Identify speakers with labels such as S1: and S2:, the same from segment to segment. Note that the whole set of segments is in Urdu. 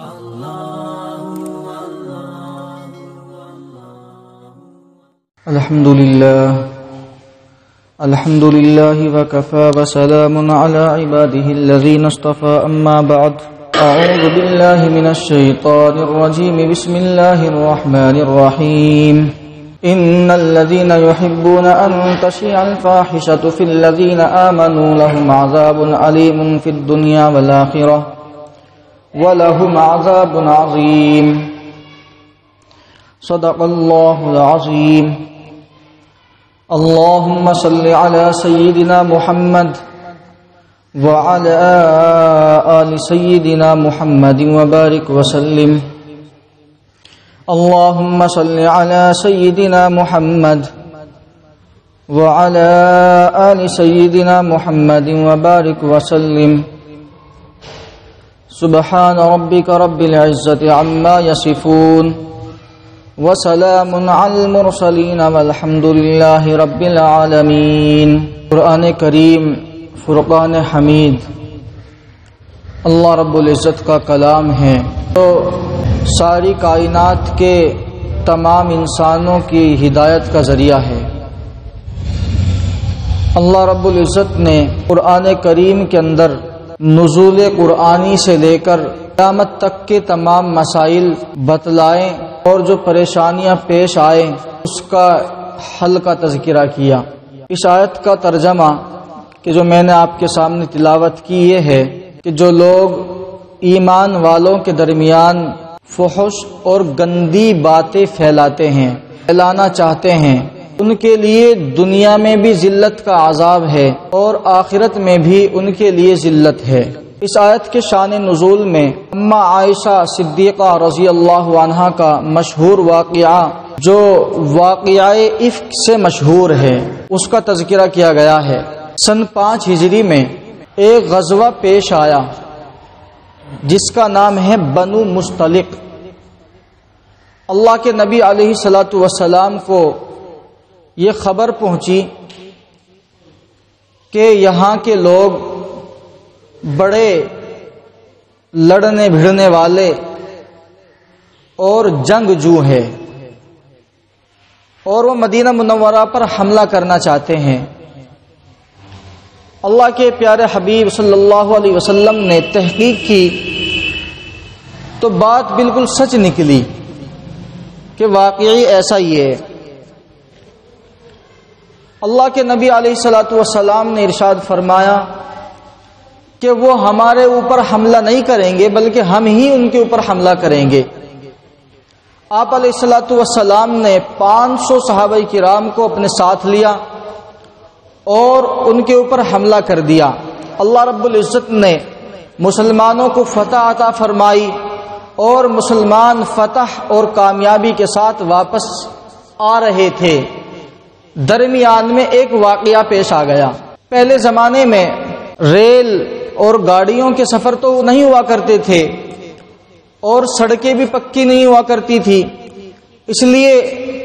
S1: الحمد لله وكفى وسلام على عباده الذين اصطفى أما بعد أعوذ بالله من الشيطان الرجيم بسم الله الرحمن الرحيم إن الذين يحبون أن تشيع الفاحشة في الذين آمنوا لهم عذاب أليم في الدنيا والآخرة ولهم عذاب عظيم صدق الله العظيم اللهم صل على سيدنا محمد وعلى آل سيدنا محمد وبارك وسلم اللهم صل على سيدنا محمد وعلى آل سيدنا محمد وبارك وسلم سبحان ربك رب العزة عما يصفون وسلام على المرسلين والحمد لله رب العالمين۔ قرآن کریم فرقان حمید اللہ رب العزت کا کلام ہے جو ساری کائنات کے تمام انسانوں کی ہدایت کا ذریعہ ہے۔ اللہ رب العزت نے قرآن کریم کے اندر نزول قرآنی سے لے کر قیامت تک کے تمام مسائل بتلائیں اور جو پریشانیاں پیش آئیں اس کا حل کا تذکرہ کیا۔ اس آیت کا ترجمہ کہ جو میں نے آپ کے سامنے تلاوت کی یہ ہے کہ جو لوگ ایمان والوں کے درمیان فحش اور گندی باتیں پھیلانا چاہتے ہیں ان کے لیے دنیا میں بھی ذلت کا عذاب ہے اور آخرت میں بھی ان کے لیے ذلت ہے۔ اس آیت کے شان نزول میں اما عائشہ صدیقہ رضی اللہ عنہا کا مشہور واقعہ جو واقعہ افک سے مشہور ہے اس کا تذکرہ کیا گیا ہے۔ سن 5 ہجری میں ایک غزوہ پیش آیا جس کا نام ہے بنو مستلق۔ اللہ کے نبی علیہ الصلاۃ والسلام کو یہ خبر پہنچی کہ یہاں کے لوگ بڑے لڑنے بھڑنے والے اور جنگجو ہیں اور وہ مدینہ منورہ پر حملہ کرنا چاہتے ہیں۔ اللہ کے پیارے حبیب صلی اللہ علیہ وسلم نے تحقیق کی تو بات بالکل سچ نکلی کہ واقعی ایسا ہی ہے۔ اللہ کے نبی علیہ الصلاۃ والسلام نے ارشاد فرمایا کہ وہ ہمارے اوپر حملہ نہیں کریں گے بلکہ ہم ہی ان کے اوپر حملہ کریں گے۔ آپ علیہ الصلاۃ والسلام نے 500 صحابہ کرام کو اپنے ساتھ لیا اور ان کے اوپر حملہ کر دیا۔ اللہ رب العزت نے مسلمانوں کو فتح عطا فرمائی اور مسلمان فتح اور کامیابی کے ساتھ واپس آ رہے تھے۔ درمیان میں ایک واقعہ پیش آ گیا۔ پہلے زمانے میں ریل اور گاڑیوں کے سفر تو نہیں ہوا کرتے تھے اور سڑکیں بھی پکی نہیں ہوا کرتی تھی، اس لیے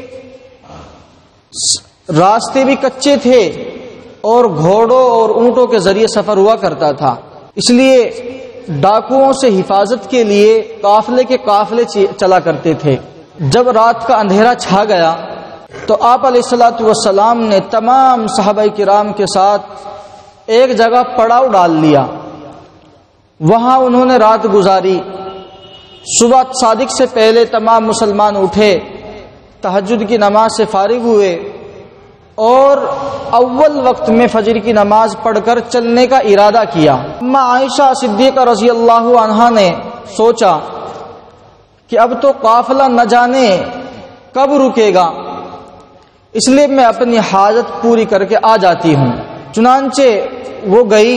S1: راستے بھی کچے تھے اور گھوڑوں اور اونٹوں کے ذریعے سفر ہوا کرتا تھا۔ اس لیے ڈاکوؤں سے حفاظت کے لیے قافلے کے قافلے چلا کرتے تھے۔ جب رات کا اندھیرا چھا گیا تو آپ علیہ الصلاۃ والسلام نے تمام صحابہ کرام کے ساتھ ایک جگہ پڑاؤ ڈال لیا، وہاں انہوں نے رات گزاری۔ صبح صادق سے پہلے تمام مسلمان اٹھے، تہجد کی نماز سے فارغ ہوئے اور اول وقت میں فجر کی نماز پڑھ کر چلنے کا ارادہ کیا۔ اما عائشہ صدیقہ رضی اللہ عنہا نے سوچا کہ اب تو قافلہ نہ جانے کب رکے گا، اس لیے میں اپنی حاجت پوری کر کے آ جاتی ہوں۔ چنانچہ وہ گئی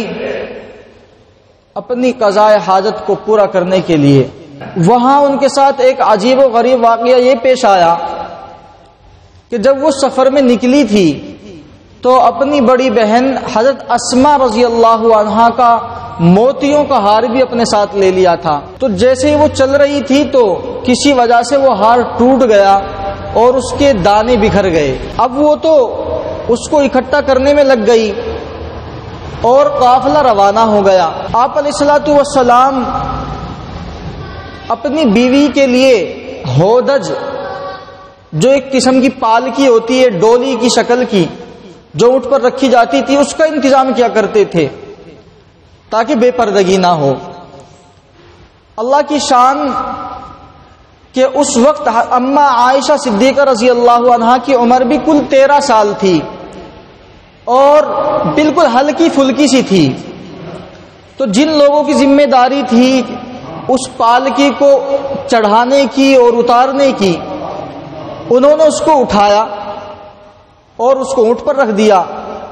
S1: اپنی قضاء حاجت کو پورا کرنے کے لیے۔ وہاں ان کے ساتھ ایک عجیب و غریب واقعہ یہ پیش آیا کہ جب وہ سفر میں نکلی تھی تو اپنی بڑی بہن حضرت اسماء رضی اللہ عنہا کا موتیوں کا ہار بھی اپنے ساتھ لے لیا تھا۔ تو جیسے ہی وہ چل رہی تھی تو کسی وجہ سے وہ ہار ٹوٹ گیا اور اس کے دانے بکھر گئے۔ اب وہ تو اس کو اکٹھا کرنے میں لگ گئی اور قافلہ روانہ ہو گیا۔ آپ علیہ الصلوۃ والسلام اپنی بیوی کے لیے ہودج، جو ایک قسم کی پالکی ہوتی ہے ڈولی کی شکل کی جو اونٹ پر رکھی جاتی تھی، اس کا انتظام کیا کرتے تھے تاکہ بے پردگی نہ ہو۔ اللہ کی شان کہ اس وقت اما عائشہ صدیقہ رضی اللہ عنہا کی عمر بھی کل 13 سال تھی اور بالکل ہلکی پھلکی سی تھی، تو جن لوگوں کی ذمہ داری تھی اس پالکی کو چڑھانے کی اور اتارنے کی، انہوں نے اس کو اٹھایا اور اس کو اونٹ پر رکھ دیا،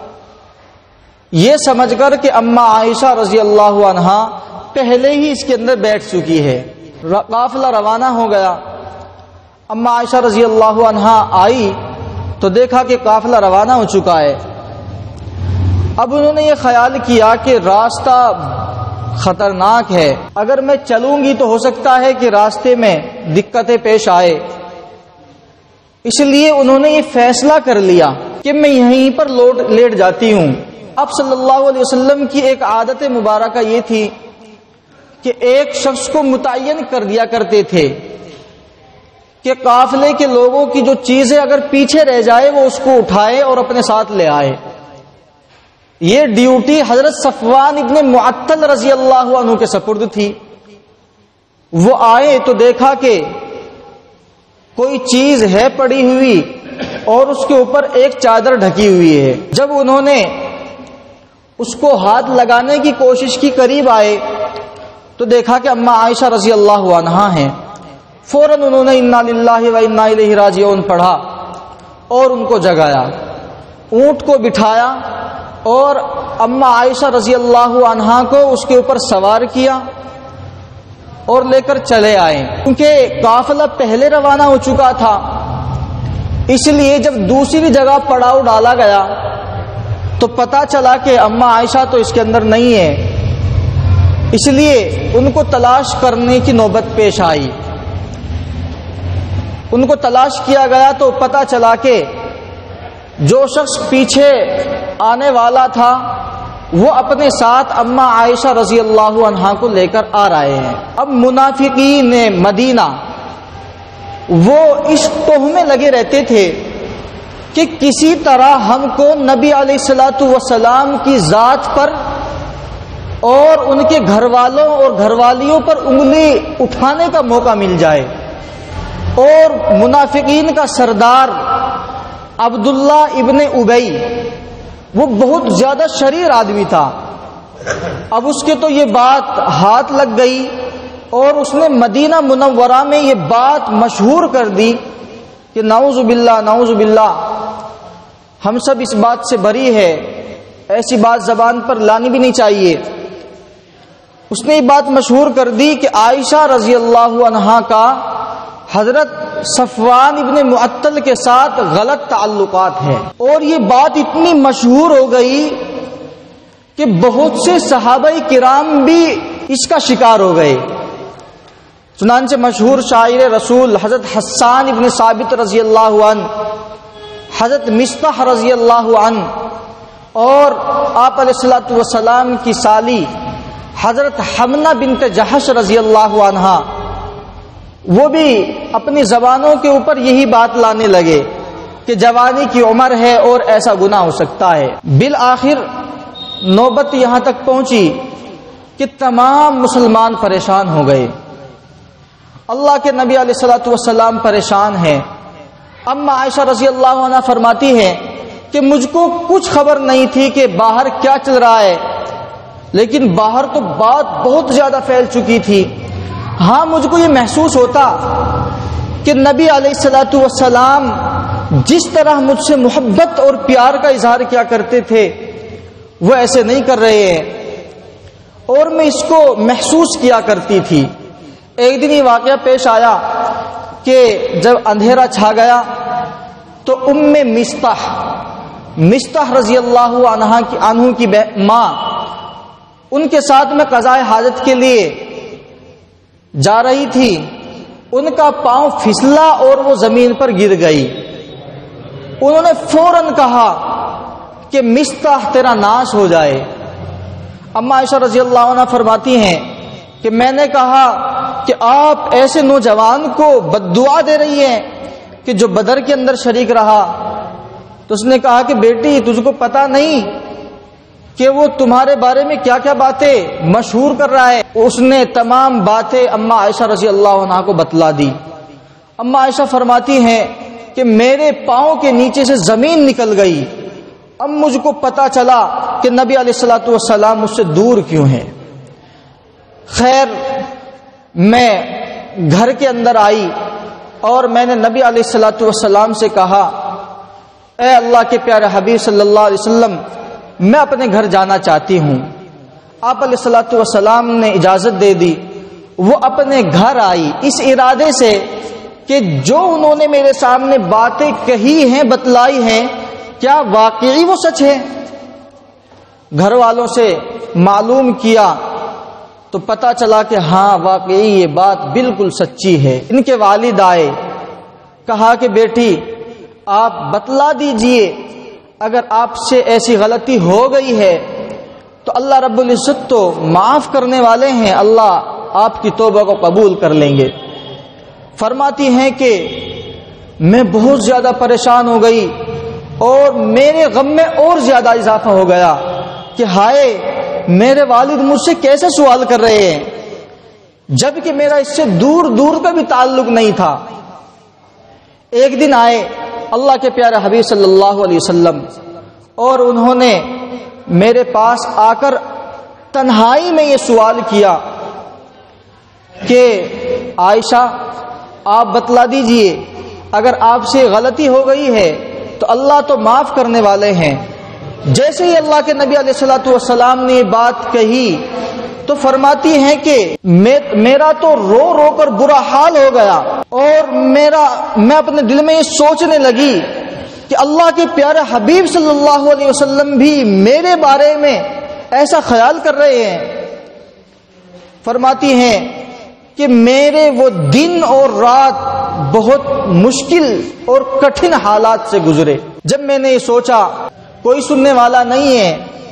S1: یہ سمجھ کر کہ اما عائشہ رضی اللہ عنہا پہلے ہی اس کے اندر بیٹھ چکی ہے۔ قافلہ روانہ ہو گیا، اما عائشہ رضی اللہ عنہا آئی تو دیکھا کہ قافلہ روانہ ہو چکا ہے۔ اب انہوں نے یہ خیال کیا کہ راستہ خطرناک ہے، اگر میں چلوں گی تو ہو سکتا ہے کہ راستے میں دقتیں پیش آئے، اس لیے انہوں نے یہ فیصلہ کر لیا کہ میں یہیں پر لیٹ جاتی ہوں۔ آپ صلی اللہ علیہ وسلم کی ایک عادت مبارکہ یہ تھی کہ ایک شخص کو متعین کر دیا کرتے تھے کہ قافلے کے لوگوں کی جو چیزیں اگر پیچھے رہ جائے وہ اس کو اٹھائے اور اپنے ساتھ لے آئے۔ یہ ڈیوٹی حضرت صفوان ابن معطل رضی اللہ عنہ کے سپرد تھی۔ وہ آئے تو دیکھا کہ کوئی چیز ہے پڑی ہوئی اور اس کے اوپر ایک چادر ڈھکی ہوئی ہے۔ جب انہوں نے اس کو ہاتھ لگانے کی کوشش کی، قریب آئے تو دیکھا کہ اما عائشہ رضی اللہ عنہا ہیں۔ فوراً انہوں نے انا للہ و انا الیہ راجعون پڑھا اور ان کو جگایا، اونٹ کو بٹھایا اور اما عائشہ رضی اللہ عنہا کو اس کے اوپر سوار کیا اور لے کر چلے آئے۔ کیونکہ قافلہ پہلے روانہ ہو چکا تھا، اس لیے جب دوسری جگہ پڑاؤ ڈالا گیا تو پتہ چلا کہ اما عائشہ تو اس کے اندر نہیں ہے، اس لیے ان کو تلاش کرنے کی نوبت پیش آئی۔ ان کو تلاش کیا گیا تو پتہ چلا کہ جو شخص پیچھے آنے والا تھا وہ اپنے ساتھ اما عائشہ رضی اللہ عنہا کو لے کر آ رہے ہیں۔ اب منافقین مدینہ وہ اس توہمے میں لگے رہتے تھے کہ کسی طرح ہم کو نبی علیہ الصلوۃ والسلام کی ذات پر اور ان کے گھر والوں اور گھر والیوں پر انگلی اٹھانے کا موقع مل جائے۔ اور منافقین کا سردار عبداللہ ابن ابی وہ بہت زیادہ شریر آدمی تھا۔ اب اس کے تو یہ بات ہاتھ لگ گئی اور اس نے مدینہ منورہ میں یہ بات مشہور کر دی کہ نعوذ باللہ نعوذ باللہ، ہم سب اس بات سے بری ہے، ایسی بات زبان پر لانی بھی نہیں چاہیے۔ اس نے یہ بات مشہور کر دی کہ عائشہ رضی اللہ عنہا کا حضرت صفوان ابن معطل کے ساتھ غلط تعلقات ہیں، اور یہ بات اتنی مشہور ہو گئی کہ بہت سے صحابہ کرام بھی اس کا شکار ہو گئے۔ چنانچہ مشہور شاعر رسول حضرت حسان ابن ثابت رضی اللہ عنہ، حضرت مصطح رضی اللہ عنہ اور آپ علیہ الصلوۃ والسلام کی سالی حضرت حمنہ بنت جحش رضی اللہ عنہا، وہ بھی اپنی زبانوں کے اوپر یہی بات لانے لگے کہ جوانی کی عمر ہے اور ایسا گناہ ہو سکتا ہے۔ بالآخر نوبت یہاں تک پہنچی کہ تمام مسلمان پریشان ہو گئے، اللہ کے نبی علیہ الصلوۃ والسلام پریشان ہیں۔ اما عائشہ رضی اللہ عنہ فرماتی ہیں کہ مجھ کو کچھ خبر نہیں تھی کہ باہر کیا چل رہا ہے، لیکن باہر تو بات بہت زیادہ پھیل چکی تھی۔ ہاں مجھ کو یہ محسوس ہوتا کہ نبی علیہ الصلوۃ والسلام جس طرح مجھ سے محبت اور پیار کا اظہار کیا کرتے تھے وہ ایسے نہیں کر رہے ہیں، اور میں اس کو محسوس کیا کرتی تھی۔ ایک دن یہ واقعہ پیش آیا کہ جب اندھیرا چھا گیا تو مصطح رضی اللہ عنہ کی ماں ان کے ساتھ میں قضاء حاجت کے لیے جا رہی تھی، ان کا پاؤں پھسلا اور وہ زمین پر گر گئی۔ انہوں نے فوراً کہا کہ مصطح تیرا ناش ہو جائے۔ اما عائشہ رضی اللہ عنہ فرماتی ہیں کہ میں نے کہا کہ آپ ایسے نوجوان کو بد دعا دے رہی ہیں کہ جو بدر کے اندر شریک رہا. تو اس نے کہا کہ بیٹی تجھ کو پتا نہیں کہ وہ تمہارے بارے میں کیا کیا باتیں مشہور کر رہا ہے. اس نے تمام باتیں اما عائشہ رضی اللہ عنہا کو بتلا دی. اما عائشہ فرماتی ہیں کہ میرے پاؤں کے نیچے سے زمین نکل گئی. اب مجھ کو پتا چلا کہ نبی علیہ الصلوۃ والسلام مجھ سے دور کیوں ہیں. خیر میں گھر کے اندر آئی اور میں نے نبی علیہ الصلوۃ والسلام سے کہا اے اللہ کے پیارے حبیب صلی اللہ علیہ وسلم میں اپنے گھر جانا چاہتی ہوں. آپ علیہ الصلوۃ والسلام نے اجازت دے دی. وہ اپنے گھر آئی اس ارادے سے کہ جو انہوں نے میرے سامنے باتیں کہی ہیں بتلائی ہیں کیا واقعی وہ سچ ہے. گھر والوں سے معلوم کیا تو پتا چلا کہ ہاں واقعی یہ بات بالکل سچی ہے. ان کے والد آئے, کہا کہ بیٹی آپ بتلا دیجئے اگر آپ سے ایسی غلطی ہو گئی ہے تو اللہ رب العزت تو معاف کرنے والے ہیں, اللہ آپ کی توبہ کو قبول کر لیں گے. فرماتی ہیں کہ میں بہت زیادہ پریشان ہو گئی اور میرے غم میں اور زیادہ اضافہ ہو گیا کہ ہائے میرے والد مجھ سے کیسے سوال کر رہے ہیں جبکہ میرا اس سے دور دور کا بھی تعلق نہیں تھا. ایک دن آئے اللہ کے پیارے حبیب صلی اللہ علیہ وسلم اور انہوں نے میرے پاس آ کر تنہائی میں یہ سوال کیا کہ عائشہ آپ بتلا دیجئے اگر آپ سے غلطی ہو گئی ہے تو اللہ تو معاف کرنے والے ہیں. جیسے ہی اللہ کے نبی علیہ الصلوۃ والسلام نے یہ بات کہی تو فرماتی ہیں کہ میرا تو رو رو کر برا حال ہو گیا اور میں اپنے دل میں یہ سوچنے لگی کہ اللہ کے پیارے حبیب صلی اللہ علیہ وسلم بھی میرے بارے میں ایسا خیال کر رہے ہیں. فرماتی ہیں کہ میرے وہ دن اور رات بہت مشکل اور کٹھن حالات سے گزرے. جب میں نے یہ سوچا کوئی سننے والا نہیں ہے,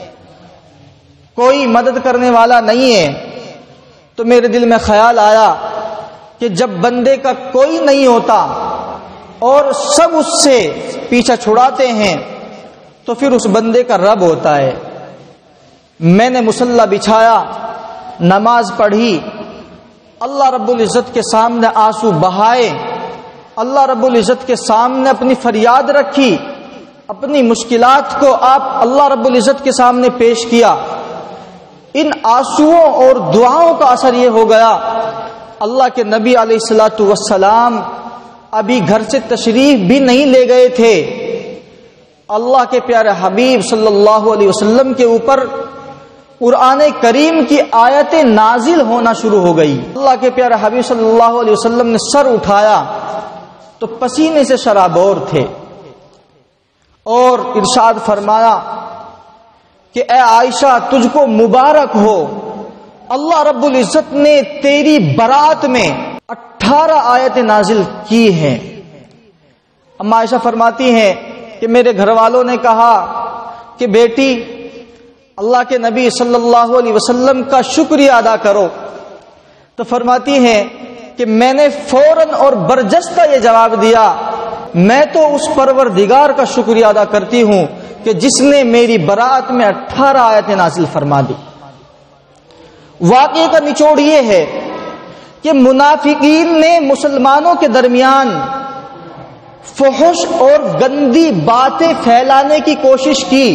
S1: کوئی مدد کرنے والا نہیں ہے, تو میرے دل میں خیال آیا کہ جب بندے کا کوئی نہیں ہوتا اور سب اس سے پیچھا چھڑاتے ہیں تو پھر اس بندے کا رب ہوتا ہے. میں نے مصلی بچھایا, نماز پڑھی, اللہ رب العزت کے سامنے آنسو بہائے, اللہ رب العزت کے سامنے اپنی فریاد رکھی, اپنی مشکلات کو آپ اللہ رب العزت کے سامنے پیش کیا. ان آنسوؤں اور دعاؤں کا اثر یہ ہو گیا اللہ کے نبی علیہ الصلوۃ والسلام ابھی گھر سے تشریف بھی نہیں لے گئے تھے. اللہ کے پیارے حبیب صلی اللہ علیہ وسلم کے اوپر قرآن کریم کی آیتیں نازل ہونا شروع ہو گئی. اللہ کے پیارے حبیب صلی اللہ علیہ وسلم نے سر اٹھایا تو پسینے سے شرابور تھے اور ارشاد فرمایا کہ اے عائشہ تجھ کو مبارک ہو, اللہ رب العزت نے تیری برات میں 18 آیتیں نازل کی ہیں. اما عائشہ فرماتی ہیں کہ میرے گھر والوں نے کہا کہ بیٹی اللہ کے نبی صلی اللہ علیہ وسلم کا شکریہ ادا کرو. تو فرماتی ہیں کہ میں نے فوراً اور برجستہ یہ جواب دیا میں تو اس پروردگار کا شکریہ ادا کرتی ہوں کہ جس نے میری برات میں 18 آیتیں نازل فرما دی. واقعے کا نچوڑ یہ ہے کہ منافقین نے مسلمانوں کے درمیان فحش اور گندی باتیں پھیلانے کی کوشش کی.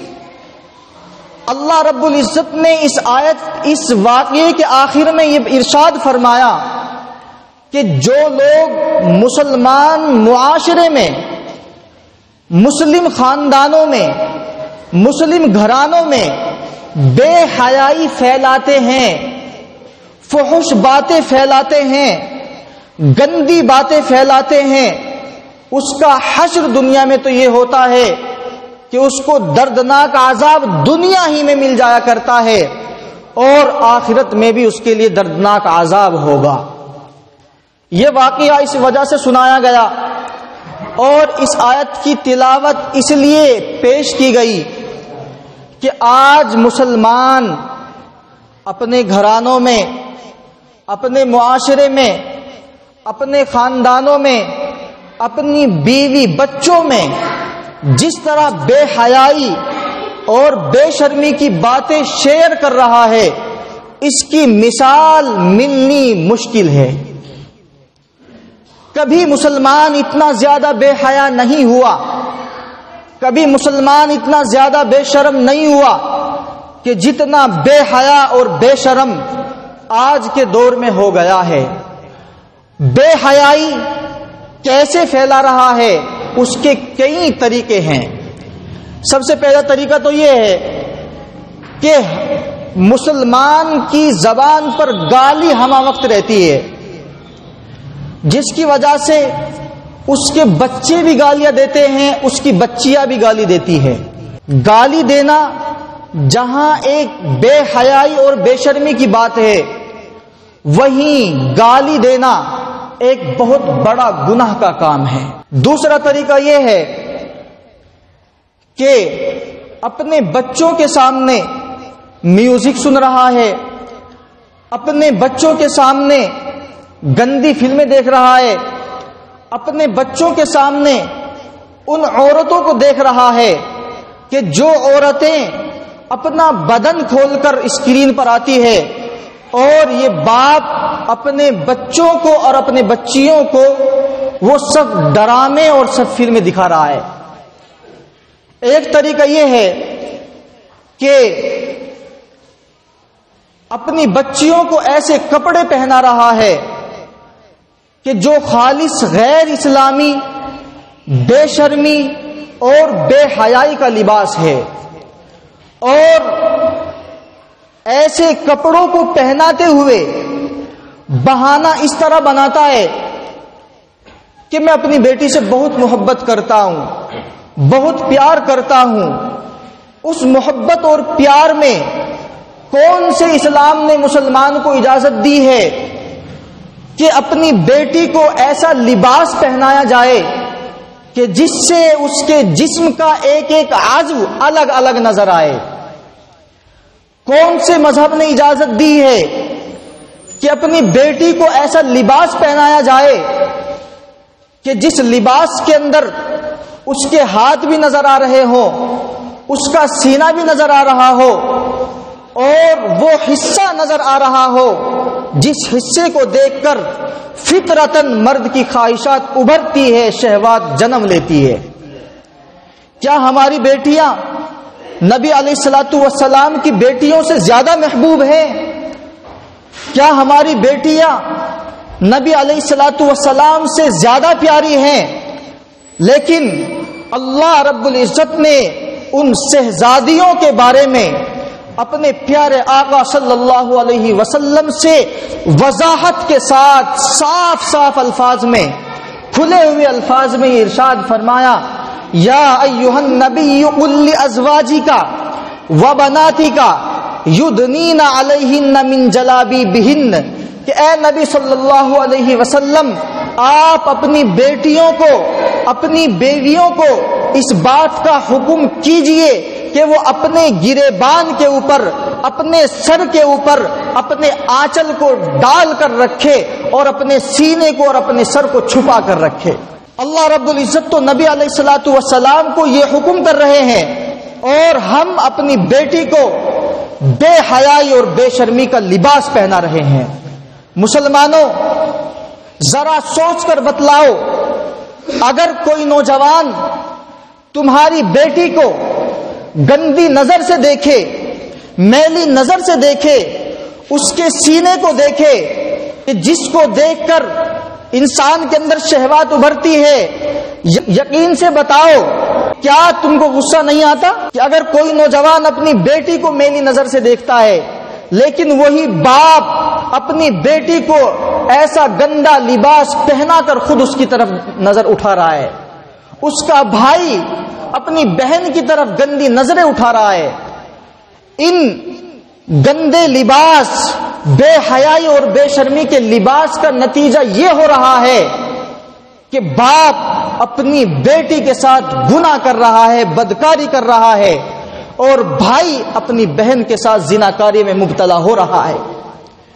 S1: اللہ رب العزت نے اس واقعے کے آخر میں یہ ارشاد فرمایا کہ جو لوگ مسلمان معاشرے میں, مسلم خاندانوں میں, مسلم گھرانوں میں بے حیائی پھیلاتے ہیں, فحش باتیں پھیلاتے ہیں, گندی باتیں پھیلاتے ہیں, اس کا حشر دنیا میں تو یہ ہوتا ہے کہ اس کو دردناک عذاب دنیا ہی میں مل جایا کرتا ہے اور آخرت میں بھی اس کے لیے دردناک عذاب ہوگا. یہ واقعہ اس وجہ سے سنایا گیا اور اس آیت کی تلاوت اس لیے پیش کی گئی کہ آج مسلمان اپنے گھرانوں میں اپنے معاشرے میں، اپنے خاندانوں میں، اپنی بیوی بچوں میں جس طرح بے حیائی اور بے شرمی کی باتیں شیئر کر رہا ہے، اس کی مثال ملنی مشکل ہے۔ کبھی مسلمان اتنا زیادہ بے حیا نہیں ہوا، کبھی مسلمان اتنا زیادہ بے شرم نہیں ہوا کہ جتنا بے حیا اور بے شرم آج کے دور میں ہو گیا ہے۔ بے حیائی کیسے پھیلا رہا ہے؟ اس کے کئی طریقے ہیں۔ سب سے پہلا طریقہ تو یہ ہے کہ مسلمان کی زبان پر گالی ہمہ وقت رہتی ہے، جس کی وجہ سے اس کے بچے بھی گالیاں دیتے ہیں، اس کی بچیاں بھی گالی دیتی ہے۔ گالی دینا جہاں ایک بے حیائی اور بے شرمی کی بات ہے، وہیں گالی دینا ایک بہت بڑا گناہ کا کام ہے۔ دوسرا طریقہ یہ ہے کہ اپنے بچوں کے سامنے میوزک سن رہا ہے، اپنے بچوں کے سامنے گندی فلمیں دیکھ رہا ہے، اپنے بچوں کے سامنے ان عورتوں کو دیکھ رہا ہے کہ جو عورتیں اپنا بدن کھول کر اسکرین پر آتی ہے، اور یہ باپ اپنے بچوں کو اور اپنے بچیوں کو وہ سب ڈرامے اور سب فلمیں دکھا رہا ہے۔ ایک طریقہ یہ ہے کہ اپنی بچیوں کو ایسے کپڑے پہنا رہا ہے کہ جو خالص غیر اسلامی بے شرمی اور بے حیائی کا لباس ہے، اور ایسے کپڑوں کو پہناتے ہوئے بہانہ اس طرح بناتا ہے کہ میں اپنی بیٹی سے بہت محبت کرتا ہوں، بہت پیار کرتا ہوں۔ اس محبت اور پیار میں کون سے اسلام نے مسلمان کو اجازت دی ہے کہ اپنی بیٹی کو ایسا لباس پہنایا جائے کہ جس سے اس کے جسم کا ایک ایک عضو الگ الگ نظر آئے؟ کون سے مذہب نے اجازت دی ہے کہ اپنی بیٹی کو ایسا لباس پہنایا جائے کہ جس لباس کے اندر اس کے ہاتھ بھی نظر آ رہے ہوں، اس کا سینہ بھی نظر آ رہا ہو، اور وہ حصہ نظر آ رہا ہو جس حصے کو دیکھ کر فطرتاً مرد کی خواہشات ابھرتی ہے، شہوات جنم لیتی ہے؟ کیا ہماری بیٹیاں نبی علیہ الصلوۃ والسلام کی بیٹیوں سے زیادہ محبوب ہیں؟ کیا ہماری بیٹیاں نبی علیہ الصلوۃ والسلام سے زیادہ پیاری ہیں؟ لیکن اللہ رب العزت نے ان شہزادیوں کے بارے میں اپنے پیارے آقا صلی اللہ علیہ وسلم سے وضاحت کے ساتھ صاف صاف الفاظ میں، کھلے ہوئے الفاظ میں ارشاد فرمایا، یا ایھا النبی قل لازواجک وبناتک یدنین علیہن من جلابیبہن، کہ اے نبی صلی اللہ علیہ وسلم، آپ اپنی بیٹیوں کو، اپنی بیویوں کو اس بات کا حکم کیجئے کہ وہ اپنے گریبان کے اوپر، اپنے سر کے اوپر اپنے آنچل کو ڈال کر رکھے اور اپنے سینے کو اور اپنے سر کو چھپا کر رکھے۔ اللہ رب العزت تو نبی علیہ الصلوۃ والسلام کو یہ حکم کر رہے ہیں، اور ہم اپنی بیٹی کو بے حیائی اور بے شرمی کا لباس پہنا رہے ہیں۔ مسلمانوں، ذرا سوچ کر بتلاؤ، اگر کوئی نوجوان تمہاری بیٹی کو گندی نظر سے دیکھے، میلی نظر سے دیکھے، اس کے سینے کو دیکھے کہ جس کو دیکھ کر انسان کے اندر شہوات ابھرتی ہے، یقین سے بتاؤ کیا تم کو غصہ نہیں آتا کہ اگر کوئی نوجوان اپنی بیٹی کو میلی نظر سے دیکھتا ہے، لیکن وہی باپ اپنی بیٹی کو ایسا گندا لباس پہنا کر خود اس کی طرف نظر اٹھا رہا ہے، اس کا بھائی اپنی بہن کی طرف گندی نظریں اٹھا رہا ہے؟ ان گندے لباس، بے حیائی اور بے شرمی کے لباس کا نتیجہ یہ ہو رہا ہے کہ باپ اپنی بیٹی کے ساتھ گناہ کر رہا ہے، بدکاری کر رہا ہے، اور بھائی اپنی بہن کے ساتھ زناکاری میں مبتلا ہو رہا ہے۔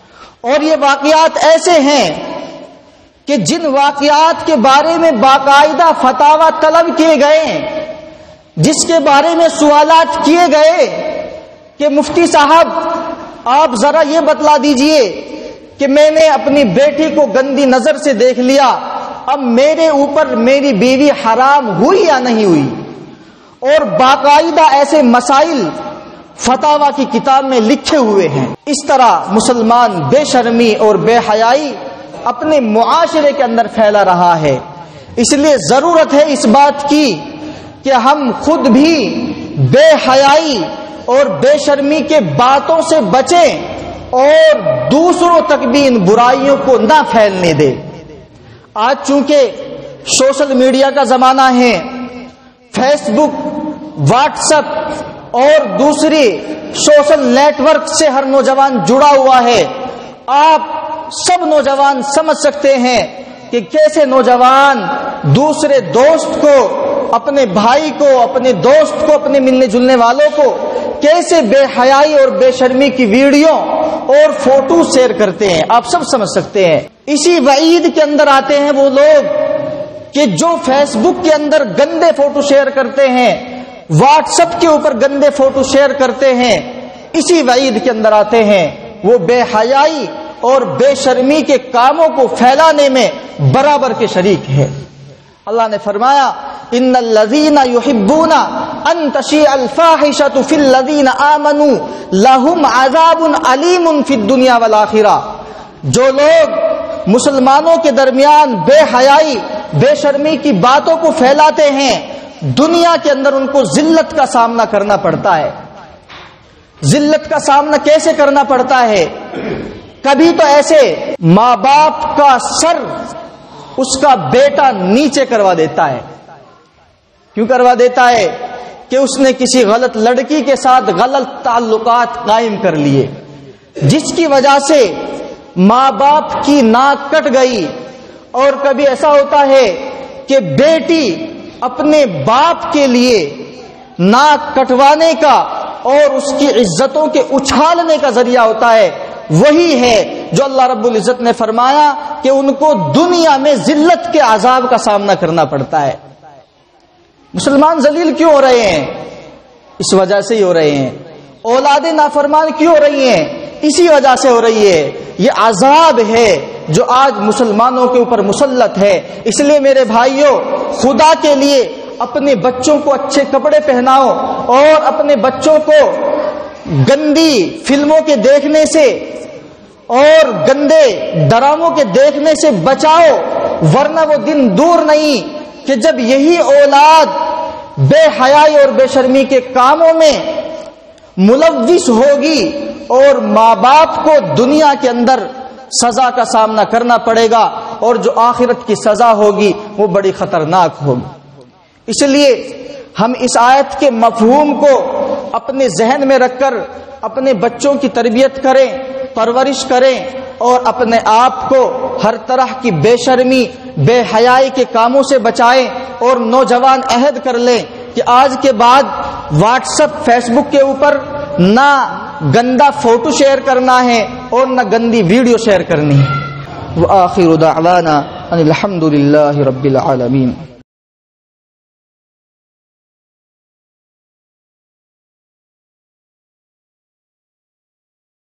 S1: اور یہ واقعات ایسے ہیں کہ جن واقعات کے بارے میں باقاعدہ فتاوی طلب کیے گئے، جس کے بارے میں سوالات کیے گئے کہ مفتی صاحب آپ ذرا یہ بتلا دیجئے کہ میں نے اپنی بیٹی کو گندی نظر سے دیکھ لیا، اب میرے اوپر میری بیوی حرام ہوئی یا نہیں ہوئی، اور باقاعدہ ایسے مسائل فتاوی کی کتاب میں لکھے ہوئے ہیں۔ اس طرح مسلمان بے شرمی اور بے حیائی اپنے معاشرے کے اندر پھیلا رہا ہے۔ اس لیے ضرورت ہے اس بات کی کہ ہم خود بھی بے حیائی اور بے شرمی کے باتوں سے بچیں اور دوسروں تک بھی ان برائیوں کو نہ پھیلنے دیں۔ آج چونکہ سوشل میڈیا کا زمانہ ہے، فیس بک، واٹس ایپ اور دوسری سوشل نیٹ ورک سے ہر نوجوان جڑا ہوا ہے، آپ سب نوجوان سمجھ سکتے ہیں کہ کیسے نوجوان دوسرے دوست کو، اپنے بھائی کو، اپنے دوست کو، اپنے ملنے جلنے والوں کو کیسے بے حیائی اور بے شرمی کی ویڈیو اور فوٹو شیئر کرتے ہیں، آپ سب سمجھ سکتے ہیں۔ اسی وعید کے اندر آتے ہیں وہ لوگ کہ جو فیس بک کے اندر گندے فوٹو شیئر کرتے ہیں، واٹس ایپ کے اوپر گندے فوٹو شیئر کرتے ہیں، اسی وعید کے اندر آتے ہیں، وہ بے حیائی اور بے شرمی کے کاموں کو پھیلانے میں برابر کے شریک ہے۔ اللہ نے فرمایا ان الذین یحبون ان تشیع الفاحشۃ فی الذین آمنوا لہم عذاب علیم فی الدنیا والآخرہ، جو لوگ مسلمانوں کے درمیان بے حیائی بے شرمی کی باتوں کو پھیلاتے ہیں، دنیا کے اندر ان کو ذلت کا سامنا کرنا پڑتا ہے۔ ذلت کا سامنا کیسے کرنا پڑتا ہے؟ کبھی تو ایسے ماں باپ کا سر اس کا بیٹا نیچے کروا دیتا ہے۔ کیوں کروا دیتا ہے؟ کہ اس نے کسی غلط لڑکی کے ساتھ غلط تعلقات قائم کر لیے، جس کی وجہ سے ماں باپ کی ناک کٹ گئی۔ اور کبھی ایسا ہوتا ہے کہ بیٹی اپنے باپ کے لیے ناک کٹوانے کا اور اس کی عزتوں کے اچھالنے کا ذریعہ ہوتا ہے، وہی ہے جو اللہ رب العزت نے فرمایا کہ ان کو دنیا میں ذلت کے عذاب کا سامنا کرنا پڑتا ہے۔ مسلمان ذلیل کیوں ہو رہے ہیں؟ اس وجہ سے ہی ہو رہے ہیں۔ اولاد نافرمان کیوں ہو رہی ہیں؟ اسی وجہ سے ہو رہی ہے۔ یہ عذاب ہے جو آج مسلمانوں کے اوپر مسلط ہے۔ اس لیے میرے بھائیوں، خدا کے لیے اپنے بچوں کو اچھے کپڑے پہناؤ اور اپنے بچوں کو گندی فلموں کے دیکھنے سے اور گندے ڈراموں کے دیکھنے سے بچاؤ، ورنہ وہ دن دور نہیں کہ جب یہی اولاد بے حیائی اور بے شرمی کے کاموں میں ملوث ہوگی اور ماں باپ کو دنیا کے اندر سزا کا سامنا کرنا پڑے گا، اور جو آخرت کی سزا ہوگی وہ بڑی خطرناک ہوگی۔ اس لیے ہم اس آیت کے مفہوم کو اپنے ذہن میں رکھ کر اپنے بچوں کی تربیت کریں، پرورش کریں، اور اپنے آپ کو ہر طرح کی بے شرمی بے حیائی کے کاموں سے بچائیں، اور نوجوان عہد کر لیں کہ آج کے بعد واٹس ایپ فیس بک کے اوپر نہ گندا فوٹو شیئر کرنا ہے اور نہ گندی ویڈیو شیئر کرنی ہے۔ وآخر دعوانا ان الحمد للہ رب العالمین۔